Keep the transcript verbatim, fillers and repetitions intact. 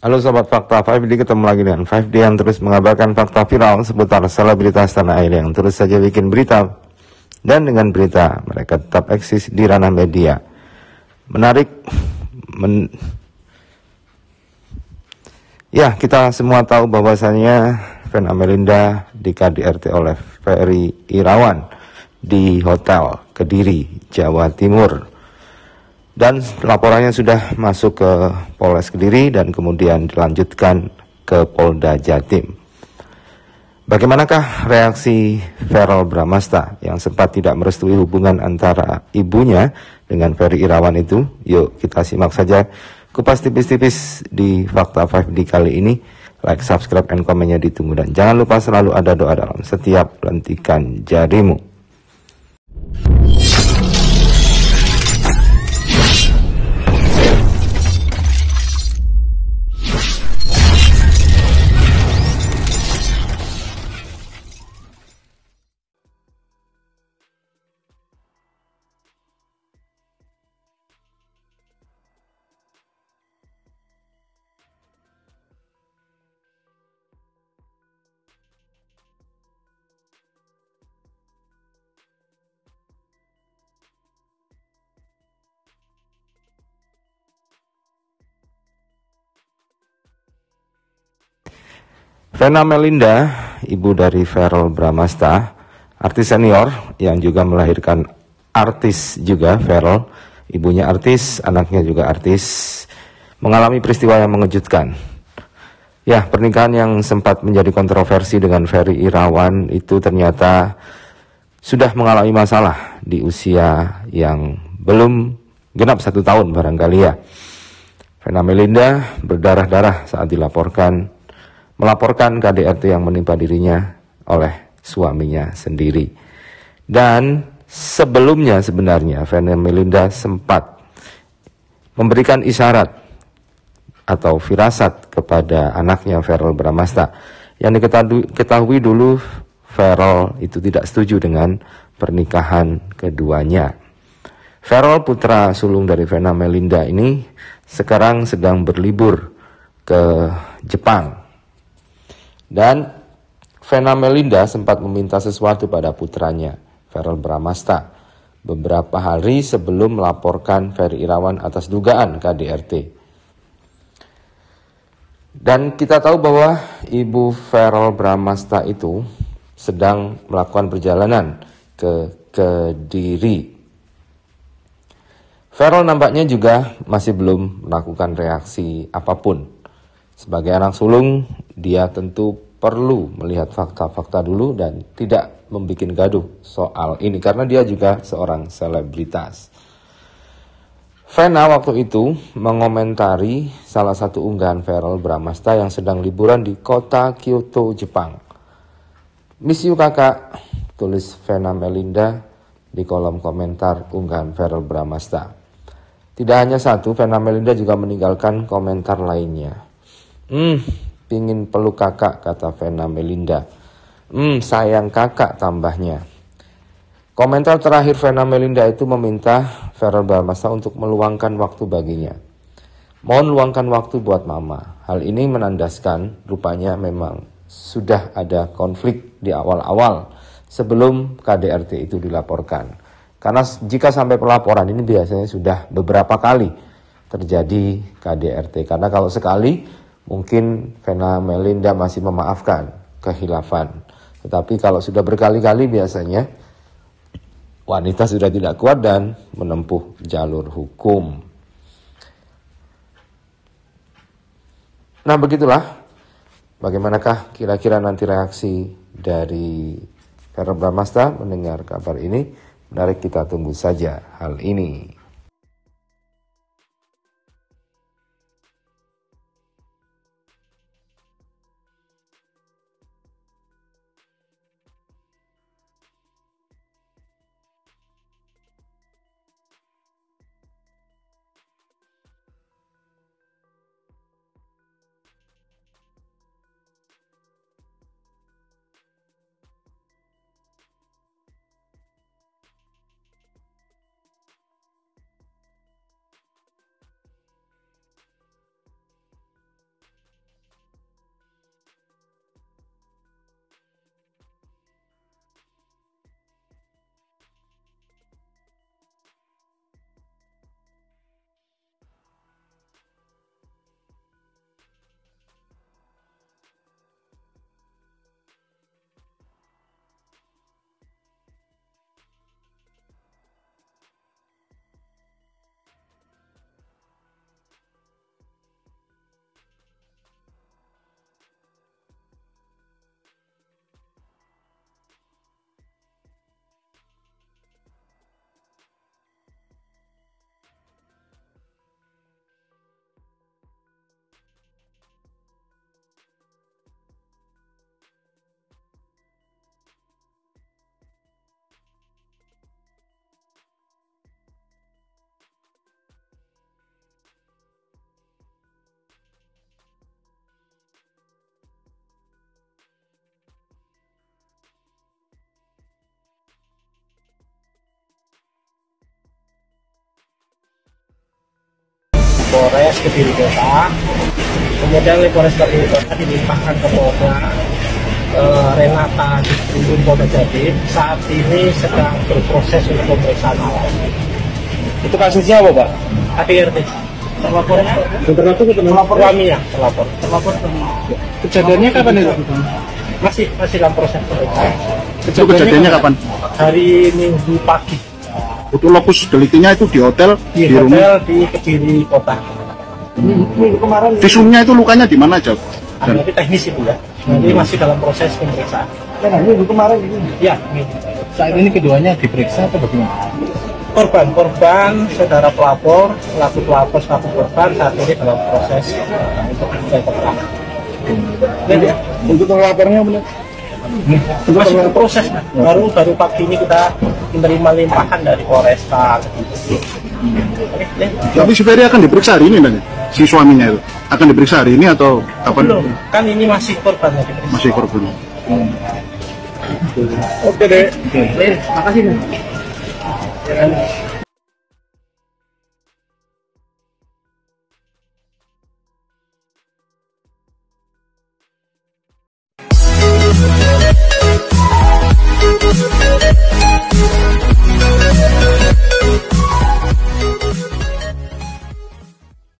Halo Sobat Fakta, lima D ketemu lagi dengan lima D yang terus mengabarkan fakta viral seputar selebritas tanah air yang terus saja bikin berita. Dan dengan berita, mereka tetap eksis di ranah media. Menarik, men... ya kita semua tahu bahwasannya Vena Melinda di K D R T oleh Ferry Irawan di Hotel Kediri, Jawa Timur. Dan laporannya sudah masuk ke Polres Kediri dan kemudian dilanjutkan ke Polda Jatim. Bagaimanakah reaksi Verrel Bramasta yang sempat tidak merestui hubungan antara ibunya dengan Ferry Irawan itu? Yuk kita simak saja kupas tipis-tipis di Fakta lima D kali ini. Like, subscribe, and komennya ditunggu. Dan jangan lupa selalu ada doa dalam setiap lentikan jarimu. Vena Melinda, ibu dari Verrel Bramasta, artis senior yang juga melahirkan artis juga, Verrel, ibunya artis, anaknya juga artis, mengalami peristiwa yang mengejutkan. Ya, pernikahan yang sempat menjadi kontroversi dengan Ferry Irawan itu ternyata sudah mengalami masalah di usia yang belum genap satu tahun barangkali ya. Vena Melinda berdarah-darah saat dilaporkan melaporkan K D R T yang menimpa dirinya oleh suaminya sendiri. Dan sebelumnya sebenarnya Vena Melinda sempat memberikan isyarat atau firasat kepada anaknya Verrel Bramasta. Yang diketahui ketahui dulu Verrel itu tidak setuju dengan pernikahan keduanya. Verrel, putra sulung dari Vena Melinda ini, sekarang sedang berlibur ke Jepang. Dan Vena Melinda sempat meminta sesuatu pada putranya, Verrel Bramasta, beberapa hari sebelum melaporkan Ferry Irawan atas dugaan K D R T. Dan kita tahu bahwa ibu Verrel Bramasta itu sedang melakukan perjalanan ke Kediri. Verrel nampaknya juga masih belum melakukan reaksi apapun. Sebagai anak sulung, dia tentu perlu melihat fakta-fakta dulu dan tidak membuat gaduh soal ini karena dia juga seorang selebritas. Vena waktu itu mengomentari salah satu unggahan Verrel Bramasta yang sedang liburan di kota Kyoto, Jepang. "Miss you kakak," tulis Vena Melinda di kolom komentar unggahan Verrel Bramasta. Tidak hanya satu, Vena Melinda juga meninggalkan komentar lainnya. Hmm, pingin peluk kakak, kata Vena Melinda. Hmm, sayang kakak, tambahnya. Komentar terakhir Vena Melinda itu meminta Verrel Bramasta untuk meluangkan waktu baginya. Mohon luangkan waktu buat mama. Hal ini menandaskan rupanya memang sudah ada konflik di awal-awal sebelum K D R T itu dilaporkan. Karena jika sampai pelaporan ini biasanya sudah beberapa kali terjadi K D R T. Karena kalau sekali mungkin Vena Melinda masih memaafkan kehilafan. Tetapi kalau sudah berkali-kali biasanya wanita sudah tidak kuat dan menempuh jalur hukum. Nah begitulah. Bagaimanakah kira-kira nanti reaksi dari Verrel Bramasta mendengar kabar ini? Mari kita tunggu saja hal ini. Polres Kediri Kota. Kemudian oleh Polres Kediri Kota dilimpahkan ke Polda uh, Renata di Polda Jatim. Saat ini sedang berproses untuk pemeriksaan awal. Itu kasusnya apa, Pak? A D R T. Terlapornya? Terlapor itu Terlapor suaminya, terlapor. Terlapor. Kejadiannya kapan itu? Masih masih dalam proses pemeriksaan. Itu kejadiannya kapan? Hari Minggu pagi. Itu lokus deliktinya itu di hotel, Di, di hotel rumah. di Kediri Kota. Minggu kemarin. Visumnya itu lukanya di mana aja? Ah, nanti teknis itu ya. Nanti masih dalam proses pemeriksaan. Kan minggu kemarin ini. Ya, minggu. Saat ini keduanya diperiksa atau bagaimana? Korban, korban, saudara pelapor, pelaku pelapor, pelaku korban saat ini dalam proses uh, untuk dimintai keterangan. Dan ya, Untuk pelapornya benar. masih berproses. Nah. Baru baru pagi ini kita menerima limpahan dari Polresta. Oke, ya. Tapi si Ferry akan diperiksa hari ini, Bang? Si suaminya itu akan diperiksa hari ini atau kapan? Belum, kan ini masih korban ya. Masih korban. Oke deh. Makasih.